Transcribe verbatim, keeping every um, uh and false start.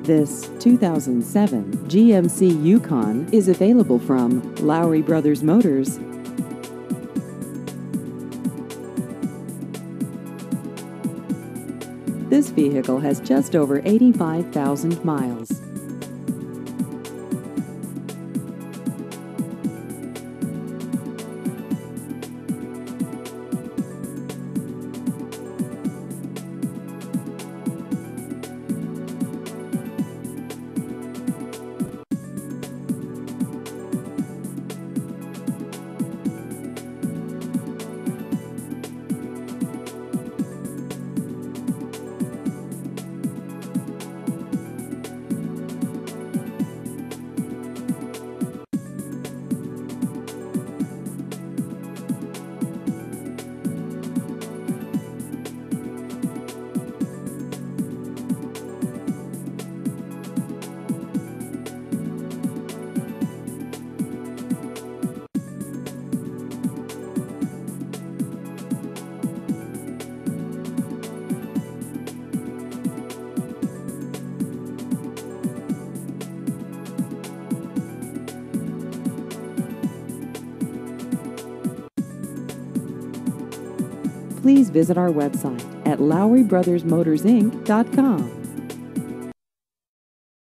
This two thousand seven G M C Yukon is available from Lowry Brothers Motors. This vehicle has just over eighty-five thousand miles. Please visit our website at Lowry Brothers Motors Inc dot com.